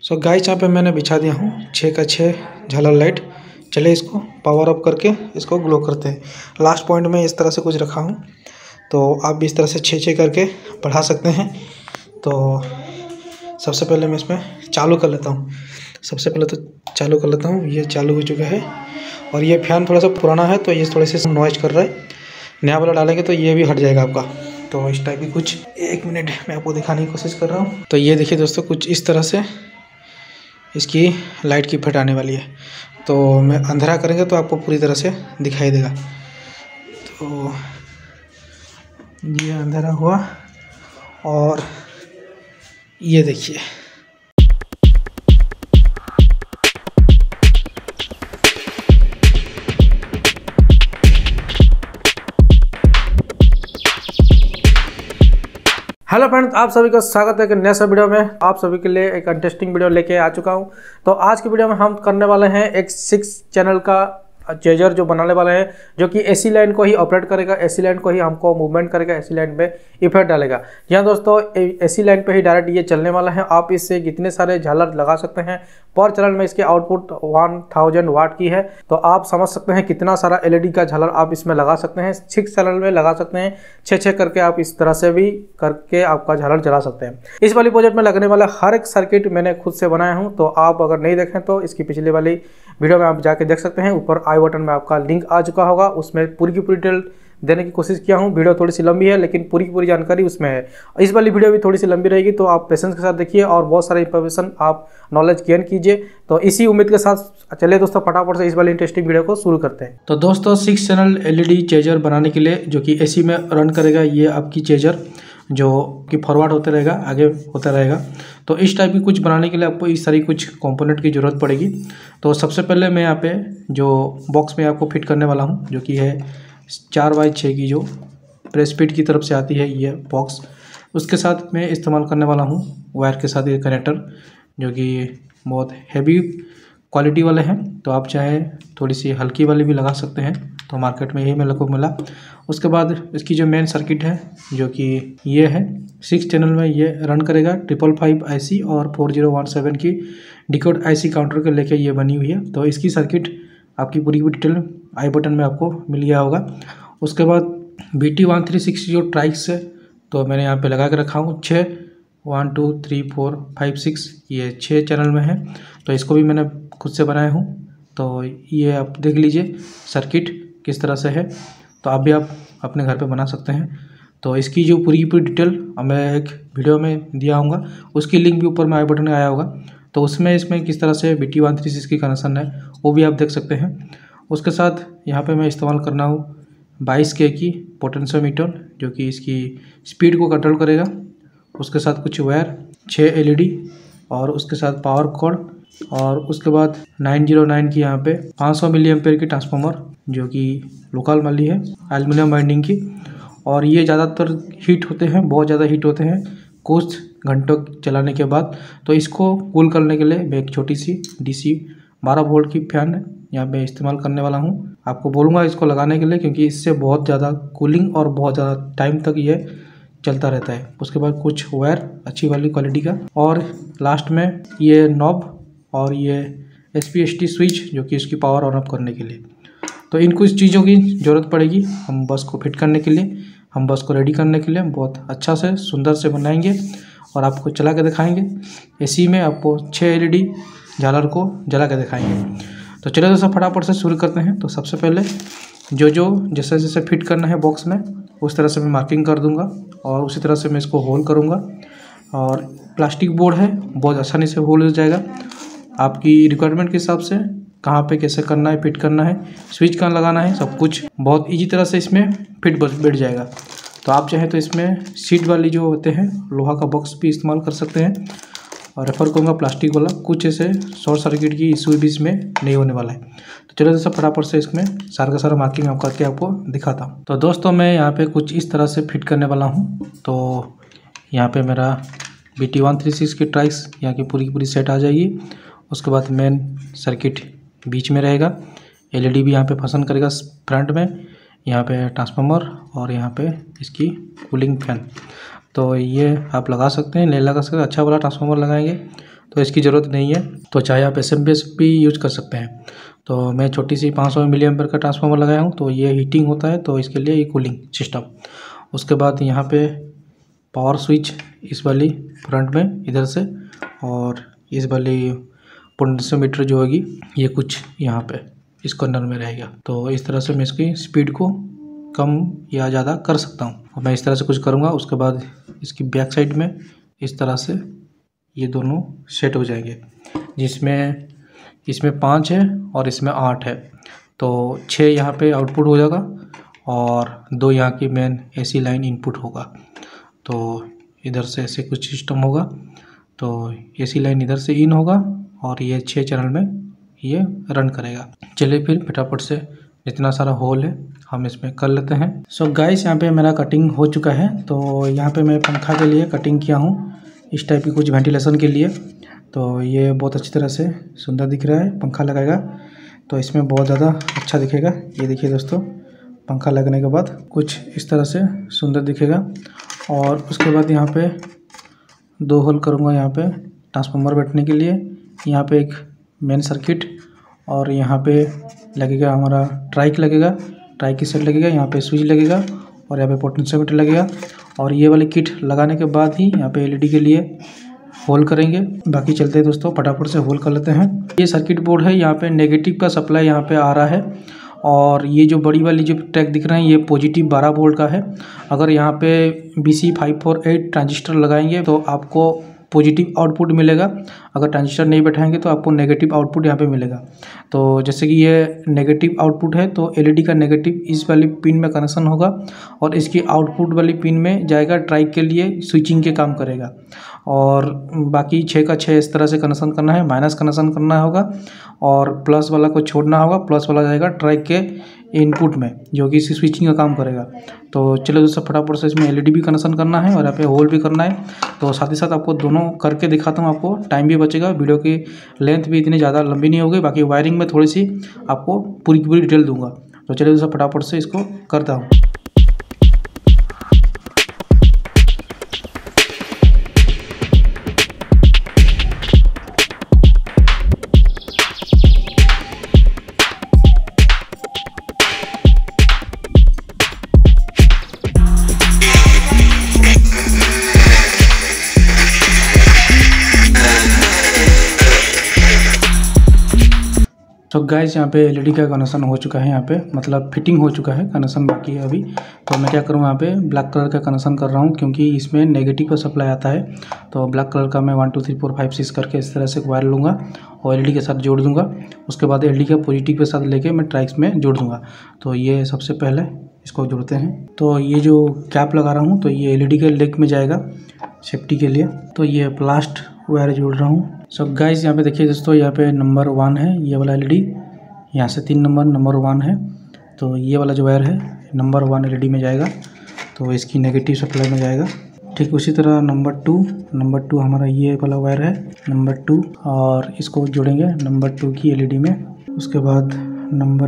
So guys यहाँ पे मैंने बिछा दिया हूँ 6 का 6 झालर लाइट। चले इसको पावर अप करके इसको ग्लो करते हैं। लास्ट पॉइंट में इस तरह से कुछ रखा हूँ, तो आप भी इस तरह से 6-6 करके बढ़ा सकते हैं। तो सबसे पहले मैं इसमें चालू कर लेता हूँ। ये चालू हो चुका है और ये फ़ैन थोड़ा सा पुराना है तो ये थोड़े से नॉइज कर रहा है। नया वाला डालेंगे तो ये भी हट जाएगा आपका। तो इस टाइप की कुछ 1 मिनट मैं आपको दिखाने की कोशिश कर रहा हूँ। तो ये देखिए दोस्तों, कुछ इस तरह से इसकी लाइट की फट आने वाली है। तो मैं अंधेरा करेंगे तो आपको पूरी तरह से दिखाई देगा। तो ये अंधेरा हुआ और ये देखिए हेलो फ्रेंड्स, आप सभी का स्वागत है कि नए सब वीडियो में। आप सभी के लिए एक इंटरेस्टिंग वीडियो लेके आ चुका हूं। तो आज की वीडियो में हम करने वाले हैं एक 6 चैनल का चेजर जो बनाने वाले हैं, जो कि एसी लाइन को ही ऑपरेट करेगा, एसी लाइन को ही हमको मूवमेंट करेगा, एसी लाइन पे इफेक्ट डालेगा। यहाँ दोस्तों एसी लाइन पे ही डायरेक्ट ये चलने वाला है। आप इससे कितने सारे झालर लगा सकते हैं। पर चैनल में इसके आउटपुट 1000 वाट की है, तो आप समझ सकते हैं कितना सारा एलईडी का झालर आप इसमें लगा सकते हैं। 6 चैनल में लगा सकते हैं, 6-6 करके आप इस तरह से भी करके आपका झालर जला सकते हैं। इस वाली प्रोजेक्ट में लगने वाला हर एक सर्किट मैंने खुद से बनाया हूँ, तो आप अगर नहीं देखें तो इसकी पिछली वाली वीडियो में आप जाके देख सकते हैं। ऊपर आई बटन में आपका लिंक आ चुका होगा, उसमें पूरी की पूरी डिटेल देने की कोशिश किया हूं। वीडियो थोड़ी सी लंबी है लेकिन पूरी की पूरी जानकारी उसमें है। इस वाली वीडियो भी थोड़ी सी लंबी रहेगी, तो आप पेशेंस के साथ देखिए और बहुत सारे इंफॉर्मेशन आप नॉलेज गेन कीजिए। तो इसी उम्मीद के साथ चलिए दोस्तों फटाफट से इस वाली इंटरेस्टिंग वीडियो को शुरू करते हैं। तो दोस्तों 6 चैनल एलईडी चेजर बनाने के लिए, जो कि एसी में रन करेगा, ये आपकी चेजर जो कि फॉरवर्ड होते रहेगा, आगे होता रहेगा। तो इस टाइप की कुछ बनाने के लिए आपको इस सारी कुछ कंपोनेंट की ज़रूरत पड़ेगी। तो सबसे पहले मैं यहाँ पे जो बॉक्स में आपको फिट करने वाला हूँ, जो कि है 4x6 की जो प्रेस फिट की तरफ से आती है ये बॉक्स, उसके साथ मैं इस्तेमाल करने वाला हूँ वायर के साथ ये कनेक्टर, जो कि बहुत हैवी क्वालिटी वाले हैं। तो आप चाहे थोड़ी सी हल्की वाली भी लगा सकते हैं, तो मार्केट में यही मेरे को मिला। उसके बाद इसकी जो मेन सर्किट है, जो कि ये है 6 चैनल में ये रन करेगा। 555 IC और 4017 की डिकोड IC काउंटर के लेके ये बनी हुई है। तो इसकी सर्किट आपकी पूरी की डिटेल आई बटन में आपको मिल गया होगा। उसके बाद BT1360 जो ट्राइक्स है, तो मैंने यहाँ पे लगा के रखा हूँ 6 1 2 3 4 5 6 ये 6 चैनल में है। तो इसको भी मैंने खुद से बनाया हूँ। तो ये आप देख लीजिए सर्किट किस तरह से है, तो आप भी आप अपने घर पे बना सकते हैं। तो इसकी जो पूरी की पूरी डिटेल मैं एक वीडियो में दिया हूँगा, उसकी लिंक भी ऊपर में आई बटन में आया होगा। तो उसमें इसमें किस तरह से BT1360 की कनेक्शन है वो भी आप देख सकते हैं। उसके साथ यहाँ पे मैं इस्तेमाल करना हूँ 22K की पोटेंशियोमीटर, जो कि इसकी स्पीड को कंट्रोल करेगा। उसके साथ कुछ वायर, 6 LED और उसके साथ पावर कॉर्ड, और उसके बाद 909 की यहाँ पे 500 मिली एम्पेयर की ट्रांसफार्मर, जो कि लोकल वाली है एल्युमिनियम वाइंडिंग की। और ये ज़्यादातर हीट होते हैं, बहुत ज़्यादा हीट होते हैं कुछ घंटों चलाने के बाद। तो इसको कूल करने के लिए मैं एक छोटी सी DC 12 वोल्ट की फैन यहाँ पे इस्तेमाल करने वाला हूँ। आपको बोलूँगा इसको लगाने के लिए, क्योंकि इससे बहुत ज़्यादा कूलिंग और बहुत ज़्यादा टाइम तक ये चलता रहता है। उसके बाद कुछ वायर अच्छी वाली क्वालिटी का, और लास्ट में ये नॉब और ये SPST स्विच, जो कि इसकी पावर ऑन ऑफ करने के लिए। तो इन कुछ चीज़ों की ज़रूरत पड़ेगी हम बस को फिट करने के लिए, हम बस को रेडी करने के लिए। हम बहुत अच्छा से सुंदर से बनाएंगे और आपको चला के दिखाएंगे। एसी में आपको 6 LED झालर को जला के दिखाएंगे। तो चलिए दोस्तों फटाफट से शुरू करते हैं। तो सबसे पहले जो जैसे जैसे फिट करना है बॉक्स में, उस तरह से मैं मार्किंग कर दूंगा और उसी तरह से मैं इसको होल करूंगा। और प्लास्टिक बोर्ड है, बहुत आसानी से होल हो जाएगा। आपकी रिक्वायरमेंट के हिसाब से कहाँ पे कैसे करना है, फिट करना है, स्विच कहाँ लगाना है, सब कुछ बहुत इजी तरह से इसमें फिट बैठ जाएगा। तो आप चाहें तो इसमें सीट वाली जो होते हैं लोहा का बॉक्स भी इस्तेमाल कर सकते हैं, और रेफर करूँगा प्लास्टिक वाला। कुछ ऐसे शॉर्ट सर्किट की इशू भी इसमें नहीं होने वाला है। तो चलो दोस्तों फटाफट से इसमें सारा का सारा मार्किंग आप करके आपको दिखाता हूँ। तो दोस्तों मैं यहाँ पे कुछ इस तरह से फिट करने वाला हूँ। तो यहाँ पे मेरा BT1360 की ट्राइक्स यहाँ की पूरी पूरी सेट आ जाएगी। उसके बाद मेन सर्किट बीच में रहेगा, LED भी यहाँ पे फंक्शन करेगा फ्रंट में, यहाँ पे ट्रांसफार्मर और यहाँ पे इसकी कूलिंग फैन। तो ये आप लगा सकते हैं, नहीं लगा सकते अच्छा वाला ट्रांसफार्मर लगाएंगे तो इसकी ज़रूरत नहीं है। तो चाहे आप एसएमपीएस भी यूज कर सकते हैं। तो मैं छोटी सी 500 मिली एम्पीयर का ट्रांसफार्मर लगाया हूँ, तो ये हीटिंग होता है, तो इसके लिए ये कूलिंग सिस्टम। उसके बाद यहाँ पे पावर स्विच इस वाली फ्रंट में इधर से, और इस वाली पोटेंशियोमीटर जो होगी ये कुछ यहाँ पे इस कॉर्नर में रहेगा। तो इस तरह से मैं इसकी स्पीड को कम या ज़्यादा कर सकता हूँ। मैं इस तरह से कुछ करूँगा। उसके बाद इसकी बैक साइड में इस तरह से ये दोनों सेट हो जाएंगे, जिसमें इसमें 5 है और इसमें 8 है। तो 6 यहाँ पे आउटपुट हो जाएगा और 2 यहाँ की मेन एसी लाइन इनपुट होगा। तो इधर से ऐसे कुछ सिस्टम होगा। तो एसी लाइन इधर से इन होगा और ये 6 चैनल में ये रन करेगा। चलिए फिर फटाफट से जितना सारा होल है हम इसमें कर लेते हैं। सो गाइस, यहाँ पे मेरा कटिंग हो चुका है। तो यहाँ पे मैं पंखा के लिए कटिंग किया हूँ, इस टाइप की कुछ वेंटिलेशन के लिए। तो ये बहुत अच्छी तरह से सुंदर दिख रहा है। पंखा लगाएगा तो इसमें बहुत ज़्यादा अच्छा दिखेगा। ये देखिए दोस्तों, पंखा लगने के बाद कुछ इस तरह से सुंदर दिखेगा। और उसके बाद यहाँ पे 2 होल करूँगा यहाँ पे ट्रांसफार्मर बैठने के लिए। यहाँ पे एक मेन सर्किट और यहाँ पे लगेगा हमारा ट्राइक लगेगा, ट्राइक की सेट लगेगा, यहाँ पे स्विच लगेगा और यहाँ पे पोटेंशियोमीटर लगेगा। और ये वाली किट लगाने के बाद ही यहाँ पे एलईडी के लिए होल करेंगे। बाकी चलते हैं दोस्तों, फटाफट से होल कर लेते हैं। ये सर्किट बोर्ड है, यहाँ पे नेगेटिव का सप्लाई यहाँ पे आ रहा है और ये जो बड़ी वाली जो ट्रैक दिख रहे हैं ये पॉजिटिव 12 वोल्ट का है। अगर यहाँ पे BC548 ट्रांजिस्टर लगाएंगे तो आपको पॉजिटिव आउटपुट मिलेगा। अगर ट्रांजिस्टर नहीं बैठाएंगे तो आपको नेगेटिव आउटपुट यहाँ पे मिलेगा। तो जैसे कि ये नेगेटिव आउटपुट है तो एलईडी का नेगेटिव इस वाली पिन में कनेक्शन होगा और इसकी आउटपुट वाली पिन में जाएगा, ट्राइक के लिए स्विचिंग के काम करेगा। और बाकी 6 का 6 इस तरह से कनेक्शन करना है, माइनस कनेक्शन करना होगा और प्लस वाला को छोड़ना होगा। प्लस वाला जाएगा ट्राइक के इनपुट में, जो कि इसी स्विचिंग का काम करेगा। तो चलो दोस्तों, फटाफट से इसमें एलईडी भी कनेक्शन करना है और यहाँ पे होल भी करना है। तो साथ ही साथ आपको दोनों करके दिखाता हूँ, आपको टाइम भी बचेगा, वीडियो की लेंथ भी इतनी ज़्यादा लंबी नहीं होगी। बाकी वायरिंग में थोड़ी सी आपको पूरी की पूरी डिटेल दूंगा। तो चलिए दोस्तों, फटाफट से इसको करता हूँ। तो गाइस, यहाँ पे एलईडी का कनेक्शन हो चुका है, यहाँ पे मतलब फिटिंग हो चुका है, कनेक्शन बाकी है अभी। तो मैं क्या करूँ, यहाँ पे ब्लैक कलर का कनेक्शन कर रहा हूँ क्योंकि इसमें नेगेटिव का सप्लाई आता है। तो ब्लैक कलर का मैं 1 2 3 4 5 6 करके इस तरह से वायर लूँगा और एलईडी के साथ जोड़ दूँगा। उसके बाद एलईडी का पॉजिटिव के साथ लेके मैं ट्राइक्स में जोड़ दूँगा। तो ये सबसे पहले इसको जोड़ते हैं। तो ये जो कैप लगा रहा हूँ तो ये एलईडी के लेग में जाएगा सेफ्टी के लिए। तो ये लास्ट वायर जोड़ रहा हूँ। सो गाइस, यहाँ पे देखिए दोस्तों, यहाँ पे नंबर 1 है ये वाला एलईडी, यहाँ से 3 नंबर 1 है। तो ये वाला जो वायर है नंबर 1 एलईडी में जाएगा, तो इसकी नेगेटिव सप्लाई में जाएगा। ठीक उसी तरह नंबर 2 हमारा ये वाला वायर है नंबर 2, और इसको जोड़ेंगे नंबर 2 की एलईडी में। उसके बाद नंबर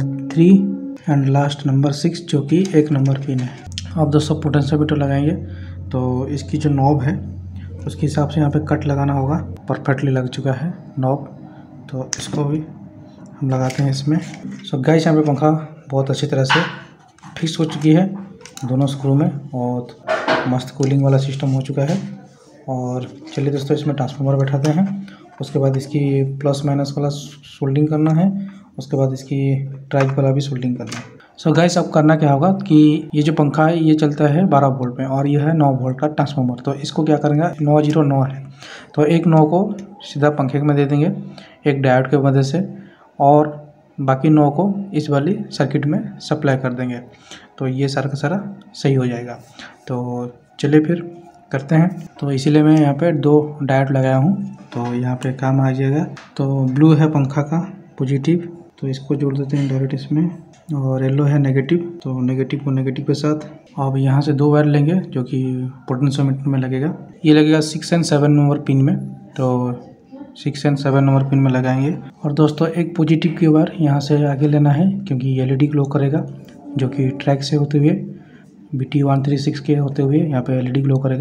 3 एंड लास्ट नंबर 6 जो कि 1 नंबर पिन है। अब दोस्तों पोटेंशियोमीटर लगाएंगे। तो इसकी जो नॉब है उसके हिसाब से यहाँ पे कट लगाना होगा। परफेक्टली लग चुका है नॉब, तो इसको भी हम लगाते हैं इसमें। सो गाइस, यहाँ पे पंखा बहुत अच्छी तरह से फिक्स हो चुकी है दोनों स्क्रू में, और मस्त कूलिंग वाला सिस्टम हो चुका है। और चलिए दोस्तों, इसमें ट्रांसफार्मर बैठाते हैं। उसके बाद इसकी प्लस माइनस वाला सोल्डिंग करना है, उसके बाद इसकी ट्राइक वाला भी सोल्डिंग करना है। सो गाइस, अब करना क्या होगा कि ये जो पंखा है ये चलता है 12 वोल्ट में और ये है 9 वोल्ट का ट्रांसफार्मर। तो इसको क्या करेंगे, 909 है तो एक 9 को सीधा पंखे में दे देंगे एक डायोड के मदद से, और बाकी 9 को इस वाली सर्किट में सप्लाई कर देंगे। तो ये सारा का सारा सही हो जाएगा। तो चलिए फिर करते हैं। तो इसीलिए मैं यहाँ पे 2 डायोड लगाया हूँ, तो यहाँ पे काम आ जाएगा। तो ब्लू है पंखा का पॉजिटिव, तो इसको जोड़ देते हैं डायरेक्ट इसमें, और येलो है नेगेटिव, तो नेगेटिव को नेगेटिव के साथ। अब यहाँ से 2 वायर लेंगे जो कि पोटेंशियोमीटर में लगेगा। ये लगेगा 6 और 7 नंबर पिन में, तो 6 और 7 नंबर पिन में लगाएंगे। और दोस्तों, एक पॉजिटिव की वायर यहाँ से आगे लेना है क्योंकि एलईडी ग्लो करेगा, जो कि ट्रैक से होते हुए BT136 के होते हुए यहाँ पे एलईडी ग्लो करेगा।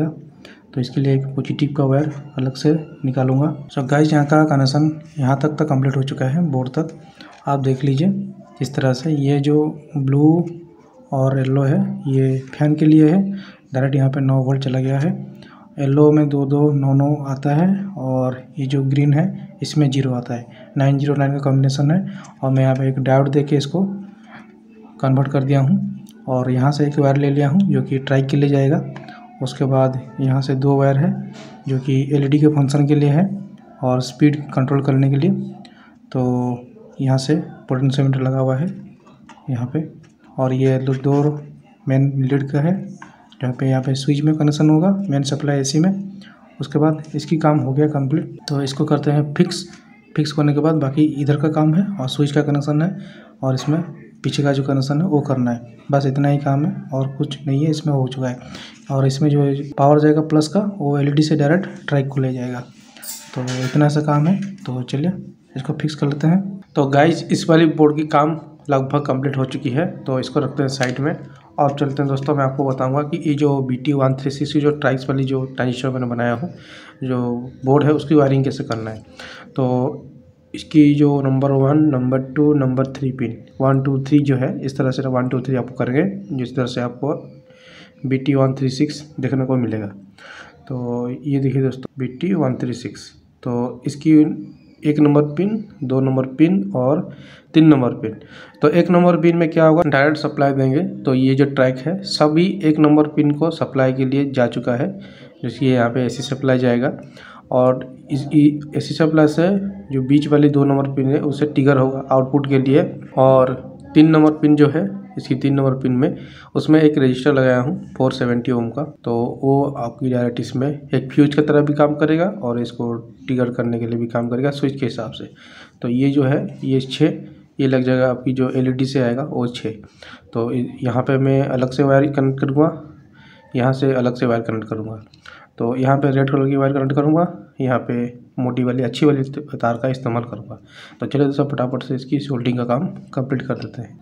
तो इसके लिए एक पॉजिटिव का वायर अलग से निकालूंगा। सो गाइस यहाँ का कनेक्शन यहाँ तक कंप्लीट हो चुका है, बोर्ड तक आप देख लीजिए इस तरह से। ये जो ब्लू और येलो है ये फैन के लिए है, डायरेक्ट यहाँ पे 9 वोल्ट चला गया है। येलो में 2-2-9-9 आता है और ये जो ग्रीन है इसमें 0 आता है, 909 का कॉम्बिनेशन है। और मैं यहाँ पे एक डायोड दे के इसको कन्वर्ट कर दिया हूँ और यहाँ से एक वायर ले लिया हूँ जो कि ट्राइक के लिए जाएगा। उसके बाद यहाँ से 2 वायर है जो कि एलईडी के फंक्शन के लिए है और स्पीड कंट्रोल करने के लिए। तो यहाँ से पोटेंशियोमीटर लगा हुआ है यहाँ पे, और ये 2 मेन लीड का है जहाँ पे यहाँ पे स्विच में कनेक्शन होगा, मेन सप्लाई एसी में। उसके बाद इसकी काम हो गया कंप्लीट। तो इसको करते हैं फिक्स करने के बाद बाकी इधर का काम है और स्विच का कनेक्शन है और इसमें पीछे का जो कनेक्शन है वो करना है। बस इतना ही काम है और कुछ नहीं है, इसमें हो चुका है। और इसमें जो पावर जाएगा प्लस का वो एलईडी से डायरेक्ट ट्राइक को ले जाएगा। तो इतना सा काम है। तो चलिए इसको फिक्स कर लेते हैं। तो गाइस इस वाली बोर्ड की काम लगभग कंप्लीट हो चुकी है, तो इसको रखते हैं साइड में और चलते हैं दोस्तों। मैं आपको बताऊंगा कि ये जो BT136 की जो ट्राइक्स वाली जो ट्रांजिस्टर मैंने बनाया हूँ जो बोर्ड है उसकी वायरिंग कैसे करना है। तो इसकी जो नंबर 1, नंबर 2, नंबर 3 पिन 1 2 3 जो है इस तरह से 1 2 3 आपको करेंगे, जिस तरह से आपको BT136 देखने को मिलेगा। तो ये देखिए दोस्तों BT136। तो इसकी 1 नंबर पिन, 2 नंबर पिन और 3 नंबर पिन। तो 1 नंबर पिन में क्या होगा, डायरेक्ट सप्लाई देंगे। तो ये जो ट्रैक है सभी 1 नंबर पिन को सप्लाई के लिए जा चुका है, जैसे यहाँ पे एसी सप्लाई जाएगा और इस एसी सप्लाई से जो बीच वाली 2 नंबर पिन है उससे ट्रिगर होगा आउटपुट के लिए। और 3 नंबर पिन जो है इसकी 3 नंबर पिन में उसमें एक रजिस्टर लगाया हूँ 470 ओम का। तो वो आपकी डायरेक्ट इसमें एक फ्यूज की तरह भी काम करेगा और इसको ट्रिगर करने के लिए भी काम करेगा स्विच के हिसाब से। तो ये जो है ये 6 ये लग जाएगा, आपकी जो एलईडी से आएगा वो 6। तो यहाँ पे मैं अलग से वायर कनेक्ट करूँगा, यहाँ से अलग से वायर कनेक्ट करूँगा। तो यहाँ पे रेड कलर की वायर कनेक्ट करूँगा, यहाँ पे मोटी वाली अच्छी वाली तार का इस्तेमाल करूँगा। तो चलिए दोस्तों फटाफट से इसकी सोल्डिंग का काम कंप्लीट कर देते हैं।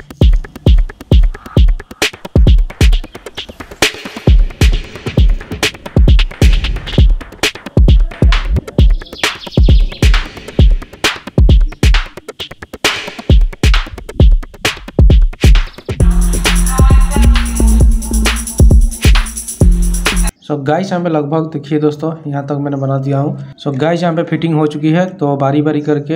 सो गाइस यहाँ पे लगभग देखिए दोस्तों यहाँ तक मैंने बना दिया हूँ। सो गाइस यहाँ पे फिटिंग हो चुकी है। तो बारी बारी करके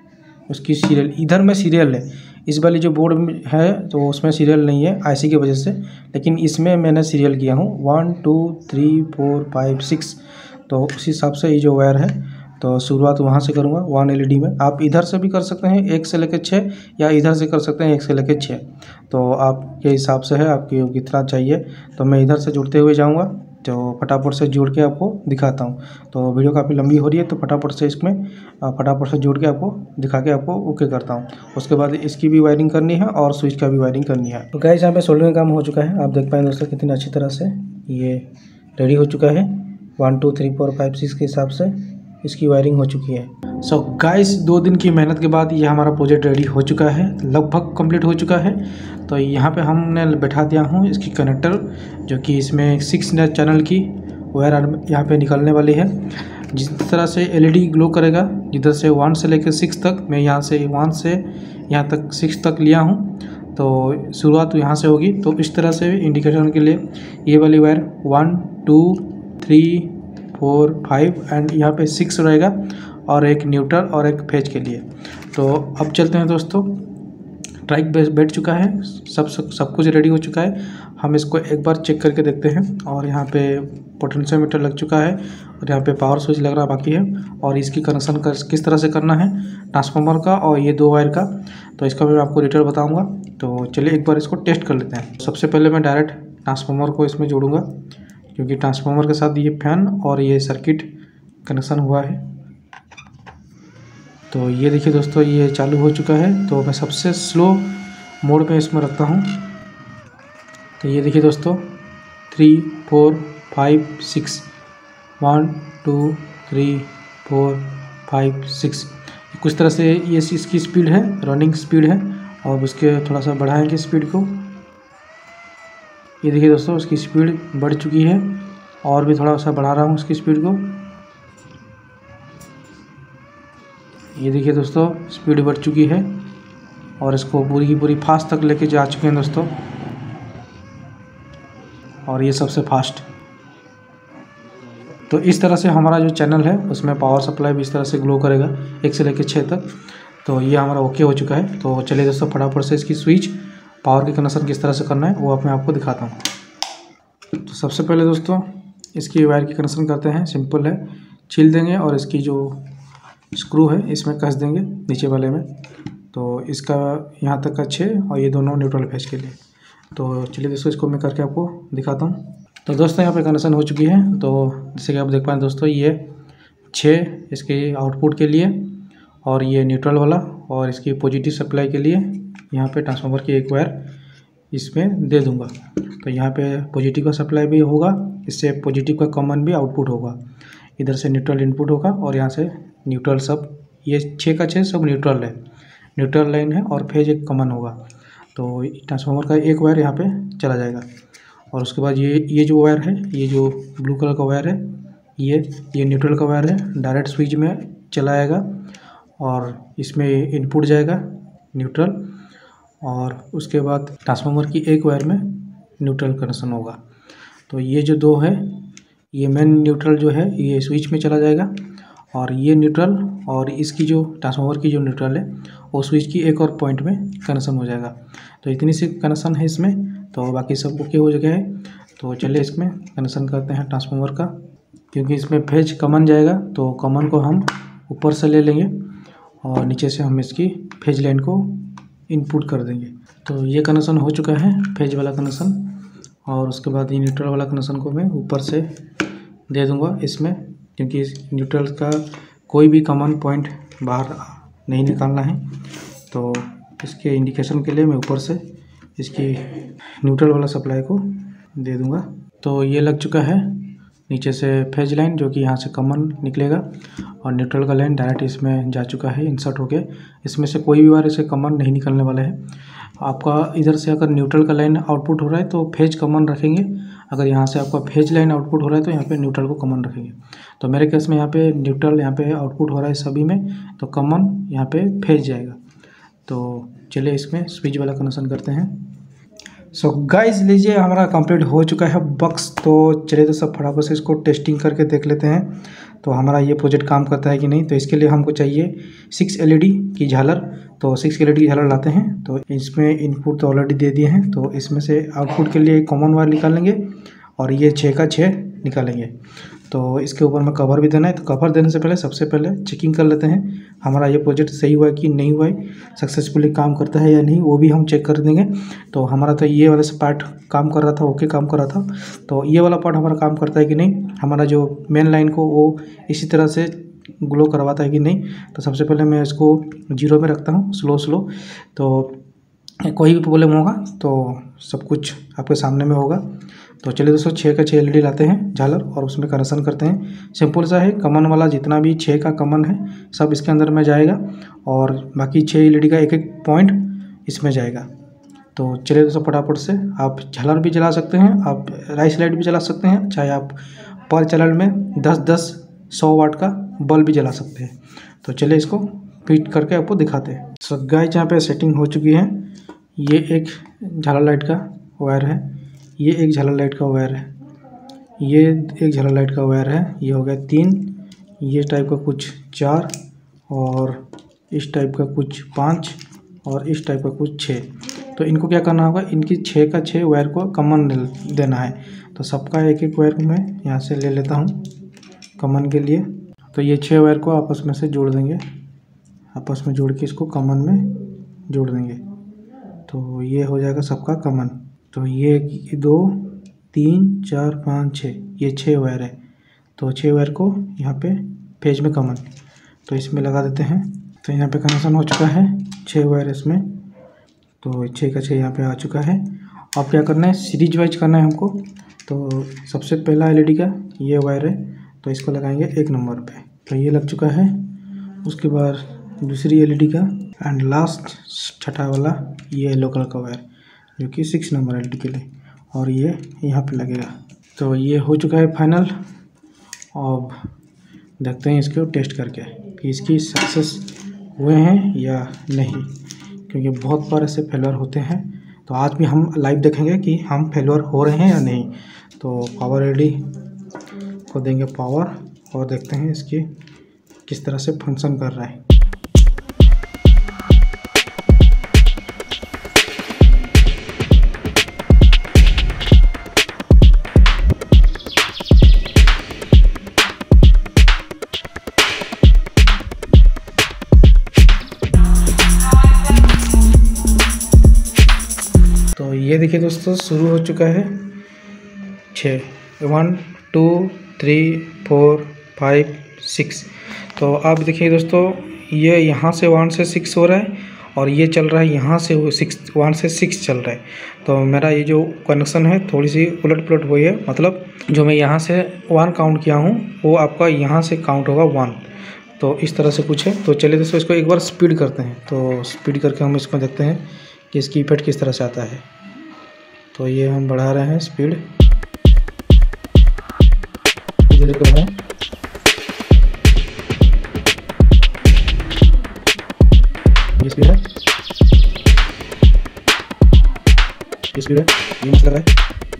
उसकी सीरियल, इधर में सीरियल है, इस वाली जो बोर्ड है तो उसमें सीरियल नहीं है आईसी की वजह से, लेकिन इसमें मैंने सीरियल किया हूँ 1 2 3 4 5 6। तो उस हिसाब से ये जो वायर है तो शुरुआत वहाँ से करूँगा 1 एलईडी में। आप इधर से भी कर सकते हैं 1 से लेकर 6, या इधर से कर सकते हैं 1 से लेकर 6। तो आपके हिसाब से है, आपकी कितना चाहिए। तो मैं इधर से जुड़ते हुए जाऊँगा, तो फटाफट से जोड़ के आपको दिखाता हूँ। तो वीडियो काफ़ी लंबी हो रही है तो फटाफट से इसमें फटाफट से जोड़ के आपको दिखा के आपको ओके करता हूँ। उसके बाद इसकी भी वायरिंग करनी है और स्विच का भी वायरिंग करनी है। तो गाइस यहाँ पे सोल्डरिंग काम हो चुका है, आप देख पाएंगे दोस्तों कितनी अच्छी तरह से ये रेडी हो चुका है। 1 2 3 4 5 6 के हिसाब से इसकी वायरिंग हो चुकी है। सो गाइस 2 दिन की मेहनत के बाद ये हमारा प्रोजेक्ट रेडी हो चुका है, लगभग कंप्लीट हो चुका है। तो यहाँ पे हमने बैठा दिया हूँ इसकी कनेक्टर, जो कि इसमें 6 चैनल की वायर यहाँ पे निकलने वाली है। जिस तरह से एलईडी ग्लो करेगा, जिधर से 1 से लेकर 6 तक, मैं यहाँ से 1 से यहाँ तक 6 तक लिया हूँ। तो शुरुआत यहाँ से होगी। तो इस तरह से इंडिकेटर के लिए ये वाली वायर 1 2 3 4 5 एंड यहाँ पे 6 रहेगा और एक न्यूट्रल और एक फेज के लिए। तो अब चलते हैं दोस्तों, ट्राइक बैठ चुका है, सब कुछ रेडी हो चुका है। हम इसको एक बार चेक करके देखते हैं। और यहाँ पे पोटेंशियोमीटर लग चुका है और यहाँ पे पावर स्विच लग रहा बाकी है। और इसकी कनेक्शन किस तरह से करना है ट्रांसफार्मर का और ये 2 वायर का, तो इसका मैं आपको डिटेल बताऊँगा। तो चलिए एक बार इसको टेस्ट कर लेते हैं। सबसे पहले मैं डायरेक्ट ट्रांसफार्मर को इसमें जोड़ूँगा, क्योंकि ट्रांसफार्मर के साथ ये फैन और ये सर्किट कनेक्शन हुआ है। तो ये देखिए दोस्तों ये चालू हो चुका है। तो मैं सबसे स्लो मोड पे इसमें रखता हूँ। तो ये देखिए दोस्तों 3 4 5 6 1 2 3 4 5 6 कुछ तरह से ये इसकी स्पीड है, रनिंग स्पीड है। और उसके थोड़ा सा बढ़ाएंगे स्पीड को। ये देखिए दोस्तों उसकी स्पीड बढ़ चुकी है और भी थोड़ा सा बढ़ा रहा हूँ इसकी स्पीड को। ये देखिए दोस्तों स्पीड बढ़ चुकी है और इसको पूरी की पूरी फास्ट तक लेके जा चुके हैं दोस्तों। और ये सबसे फास्ट। तो इस तरह से हमारा जो चैनल है उसमें पावर सप्लाई भी इस तरह से ग्लो करेगा 1 से लेकर 6 तक। तो ये हमारा ओके हो चुका है। तो चलिए दोस्तों फटाफट से इसकी स्विच पावर की कनेक्शन किस तरह से करना है वो मैं आपको दिखाता हूँ। तो सबसे पहले दोस्तों इसकी वायर की कनेक्शन करते हैं। सिंपल है, छील देंगे और इसकी जो स्क्रू है इसमें कस देंगे नीचे वाले में। तो इसका यहाँ तक का 6 और ये दोनों न्यूट्रल फेज के लिए। तो चलिए दोस्तों इसको मैं करके आपको दिखाता हूँ। तो दोस्तों यहाँ पे कनेक्शन हो चुकी है। तो जैसे कि आप देख पाएँ दोस्तों ये 6 इसके आउटपुट के लिए और ये न्यूट्रल वाला और इसकी पॉजिटिव सप्लाई के लिए यहाँ पे ट्रांसफार्मर की एक वायर इसमें दे दूँगा। तो यहाँ पे पॉजिटिव का सप्लाई भी होगा, इससे पॉजिटिव का कॉमन भी आउटपुट होगा। इधर से न्यूट्रल इनपुट होगा और यहाँ से न्यूट्रल सब, ये 6 का 6 सब न्यूट्रल है, न्यूट्रल लाइन है और फेज एक कॉमन होगा। तो ट्रांसफार्मर का एक वायर यहाँ पे चला जाएगा और उसके बाद ये जो वायर है, ये जो ब्लू कलर का वायर है, ये न्यूट्रल का वायर है, डायरेक्ट स्विच में चला आएगा और इसमें इनपुट जाएगा न्यूट्रल और उसके बाद ट्रांसफार्मर की एक वायर में न्यूट्रल कनेक्शन होगा। तो ये जो दो है, ये मेन न्यूट्रल जो है ये स्विच में चला जाएगा और ये न्यूट्रल और इसकी जो ट्रांसफार्मर की जो न्यूट्रल है वो स्विच की एक और पॉइंट में कनेक्शन हो जाएगा। तो इतनी सी कनेक्शन है इसमें, तो बाकी सब ओके हो गया है। तो चलिए इसमें कनेक्शन करते हैं ट्रांसफार्मर का, क्योंकि इसमें फेज कॉमन जाएगा तो कॉमन को हम ऊपर से ले लेंगे और नीचे से हम इसकी फेज लाइन को इनपुट कर देंगे। तो ये कनेक्शन हो चुका है फेज वाला कनेक्शन और उसके बाद ये न्यूट्रल वाला कनेक्शन को मैं ऊपर से दे दूंगा इसमें, क्योंकि इस न्यूट्रल का कोई भी कॉमन पॉइंट बाहर नहीं निकालना है। तो इसके इंडिकेशन के लिए मैं ऊपर से इसकी न्यूट्रल वाला सप्लाई को दे दूंगा। तो ये लग चुका है नीचे से फेज लाइन, जो कि यहाँ से कॉमन निकलेगा और न्यूट्रल का लाइन डायरेक्ट इसमें जा चुका है, इंसर्ट हो गया। इसमें से कोई भी बार इसे कॉमन नहीं निकलने वाला है। आपका इधर से अगर न्यूट्रल का लाइन आउटपुट हो रहा है तो फेज कॉमन रखेंगे, अगर यहाँ से आपका फेज लाइन आउटपुट हो रहा है तो यहाँ पे न्यूट्रल को कॉमन रखेंगे। तो मेरे केस में यहाँ पे न्यूट्रल यहाँ पे आउटपुट हो रहा है सभी में, तो कॉमन यहाँ पे फेज जाएगा। तो चलिए इसमें स्विच वाला कनेक्शन करते हैं। सो गाइस लीजिए हमारा कंप्लीट हो चुका है बॉक्स। तो चलिए तो सब फटाफट से इसको टेस्टिंग करके देख लेते हैं तो हमारा ये प्रोजेक्ट काम करता है कि नहीं। तो इसके लिए हमको चाहिए 6 LED की झालर। तो 6 LED की झालर लाते हैं। तो इसमें इनपुट तो ऑलरेडी दे दिए हैं, तो इसमें से आउटपुट के लिए कॉमन वायर निकालेंगे और ये 6 का 6 निकालेंगे। तो इसके ऊपर में कवर भी देना है। तो कवर देने से पहले सबसे पहले चेकिंग कर लेते हैं हमारा ये प्रोजेक्ट सही हुआ है कि नहीं हुआ है, सक्सेसफुली काम करता है या नहीं, वो भी हम चेक कर देंगे। तो हमारा तो ये वाला पार्ट काम कर रहा था, ओके काम कर रहा था। तो ये वाला पार्ट हमारा काम करता है कि नहीं, हमारा जो मेन लाइन को वो इसी तरह से ग्लो करवाता है कि नहीं। तो सबसे पहले मैं इसको 0 में रखता हूँ, स्लो। तो कोई भी प्रॉब्लम होगा तो सब कुछ आपके सामने में होगा। तो चलिए दोस्तों 6 का 6 LED लाते हैं झालर और उसमें कनेक्शन करते हैं। सिंपल सा है, कॉमन वाला जितना भी 6 का कॉमन है सब इसके अंदर में जाएगा और बाकी 6 LED का एक एक पॉइंट इसमें जाएगा। तो चलिए दोस्तों फटाफट से, आप झालर भी जला सकते हैं, आप राइस लाइट भी जला सकते हैं, चाहे आप पर चैनल में 10-10 100 वाट का बल्ब भी जला सकते हैं। तो चलिए इसको फिट करके आपको दिखाते हैं। सो गाइस यहाँ पे सेटिंग हो चुकी है। ये एक झालर लाइट का वायर है, ये एक झालर लाइट का वायर है, ये एक झालर लाइट का वायर है। ये हो गया 3, ये टाइप का कुछ 4 और इस टाइप का कुछ 5 और इस टाइप का कुछ 6। तो इनको क्या करना होगा, इनकी 6 का 6 वायर को कॉमन देना है। तो सबका एक एक वायर को मैं यहाँ से ले लेता हूँ कॉमन के लिए। तो ये 6 वायर को आपस में से जोड़ देंगे, आपस में जोड़ के इसको कॉमन में जोड़ देंगे। तो ये हो जाएगा सबका कॉमन। तो ये 2 3 4 5 6, ये 6 वायर है। तो 6 वायर को यहाँ पे पेज में कॉमन, तो इसमें लगा देते हैं। तो यहाँ पे कनेक्शन हो चुका है 6 वायर इसमें। तो 6 का 6 यहाँ पे आ चुका है। अब क्या करना है, सीरीज वाइज करना है हमको। तो सबसे पहला LED का ये वायर है, तो इसको लगाएंगे 1 नंबर पे। तो ये लग चुका है। उसके बाद दूसरी LED का एंड लास्ट छठा वाला ये येलो कलर का वायर, जो कि 6 नंबर LED के लिए, और ये यहाँ पे लगेगा। तो ये हो चुका है फाइनल। अब देखते हैं इसको टेस्ट करके कि इसकी सक्सेस हुए हैं या नहीं, क्योंकि बहुत बार ऐसे फेलर होते हैं। तो आज भी हम लाइव देखेंगे कि हम फेलर हो रहे हैं या नहीं। तो पावर एलईडी को देंगे पावर और देखते हैं इसकी किस तरह से फंक्शन कर रहा है। तो ये देखिए दोस्तों, शुरू हो चुका है 6 1 2 3 4 5 6। तो आप देखिए दोस्तों, ये यहाँ से 1 से 6 हो रहा है और ये चल रहा है यहाँ से 1 से 6 चल रहा है। तो मेरा ये जो कनेक्शन है थोड़ी सी उलट पुलट हुई है, मतलब जो मैं यहाँ से 1 काउंट किया हूँ वो आपका यहाँ से काउंट होगा 1। तो इस तरह से कुछ है। तो चलिए दोस्तों इसको एक बार स्पीड करते हैं। तो स्पीड करके हम इसको देखते हैं कि इसकी इफेक्ट किस तरह से आता है। तो ये हम बढ़ा रहे हैं स्पीड, धीरे बढ़ाएं। ये स्पीड है, ये स्पीड है, ये मस्त लग रहा है।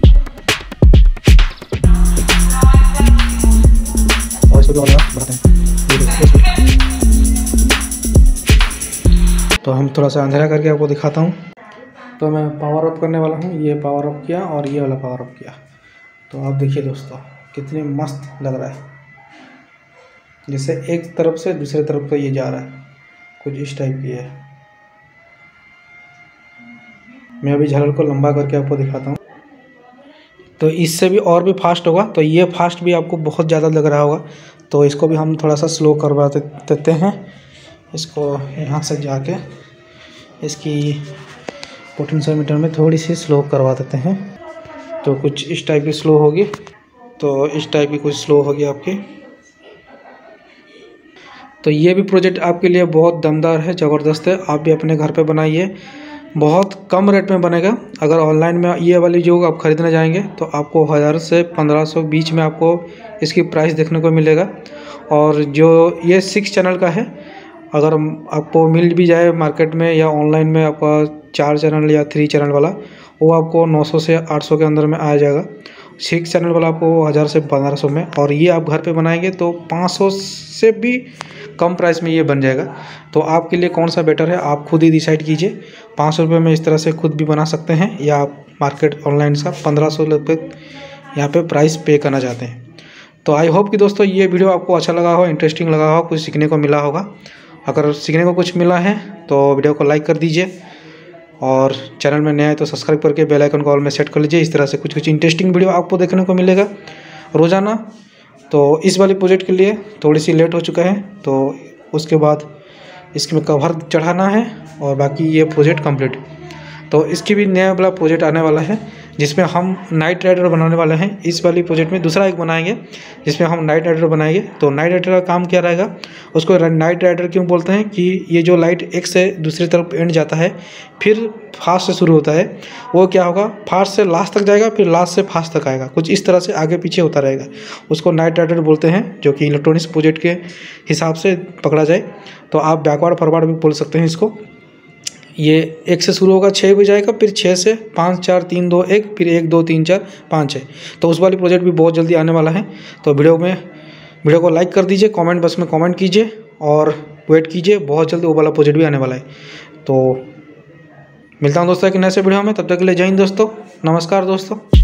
और इसको भी और बढ़ाते हैं। तो हम थोड़ा सा अंधेरा करके आपको दिखाता हूँ। तो मैं पावर अप करने वाला हूँ। ये पावर अप किया और ये वाला पावर अप किया। तो आप देखिए दोस्तों कितनी मस्त लग रहा है, जैसे एक तरफ से दूसरे तरफ को ये जा रहा है, कुछ इस टाइप की है। मैं अभी झालर को लंबा करके आपको दिखाता हूँ। तो इससे भी और भी फास्ट होगा। तो ये फास्ट भी आपको बहुत ज़्यादा लग रहा होगा। तो इसको भी हम थोड़ा सा स्लो करवा देते हैं। इसको यहाँ से जाके इसकी पोटेंशियोमीटर में थोड़ी सी स्लो करवा देते हैं। तो कुछ इस टाइप की स्लो होगी। तो इस टाइप की कुछ स्लो होगी आपकी। तो ये भी प्रोजेक्ट आपके लिए बहुत दमदार है, ज़बरदस्त है। आप भी अपने घर पे बनाइए, बहुत कम रेट में बनेगा। अगर ऑनलाइन में ये वाली जो आप ख़रीदने जाएंगे तो आपको 1000 से 1500 बीच में आपको इसकी प्राइस देखने को मिलेगा। और जो ये 6 चैनल का है, अगर आपको मिल भी जाए मार्केट में या ऑनलाइन में आपका 4 चैनल या 3 चैनल वाला, वो आपको 900 से 800 के अंदर में आ जाएगा। 6 चैनल वाला आपको 1000 से 1500 में। और ये आप घर पे बनाएंगे तो 500 से भी कम प्राइस में ये बन जाएगा। तो आपके लिए कौन सा बेटर है आप खुद ही डिसाइड कीजिए। 500 रुपये में इस तरह से खुद भी बना सकते हैं, या आप मार्केट ऑनलाइन का 1500 रुपये यहाँ पे प्राइस पे करना चाहते हैं। तो आई होप कि दोस्तों ये वीडियो आपको अच्छा लगा हो, इंटरेस्टिंग लगा हो, कुछ सीखने को मिला होगा। अगर सीखने को कुछ मिला है तो वीडियो को लाइक कर दीजिए, और चैनल में नया है तो सब्सक्राइब करके बेल आइकन को ऑल में सेट कर लीजिए। इस तरह से कुछ इंटरेस्टिंग वीडियो आपको देखने को मिलेगा रोज़ाना। तो इस वाले प्रोजेक्ट के लिए थोड़ी सी लेट हो चुका है, तो उसके बाद इसमें कवर चढ़ाना है और बाकी ये प्रोजेक्ट कंप्लीट। तो इसकी भी नया वाला प्रोजेक्ट आने वाला है जिसमें हम नाइट राइडर बनाने वाले हैं। इस वाली प्रोजेक्ट में दूसरा एक बनाएंगे जिसमें हम नाइट राइडर बनाएंगे। तो नाइट राइडर का काम क्या रहेगा, उसको नाइट राइडर क्यों बोलते हैं कि ये जो लाइट एक से दूसरी तरफ एंड जाता है, फिर फास्ट से शुरू होता है, वो क्या होगा, फास्ट से लास्ट तक जाएगा, फिर लास्ट से फास्ट तक आएगा, कुछ इस तरह से आगे पीछे होता रहेगा। उसको नाइट राइडर बोलते हैं, जो कि इलेक्ट्रॉनिक्स प्रोजेक्ट के हिसाब से पकड़ा जाए। तो आप बैकवर्ड फॉरवर्ड भी बोल सकते हैं इसको। ये 1 से शुरू होगा, 6 भी जाएगा, फिर 6 से 5 4 3 2 1, फिर 1 2 3 4 5 6। तो उस वाली प्रोजेक्ट भी बहुत जल्दी आने वाला है। तो वीडियो को लाइक कर दीजिए, कमेंट बॉक्स में कमेंट कीजिए और वेट कीजिए, बहुत जल्दी वो वाला प्रोजेक्ट भी आने वाला है। तो मिलता हूँ दोस्तों एक नए से वीडियो में, तब तक के लिए जय हिंद दोस्तों, नमस्कार दोस्तों।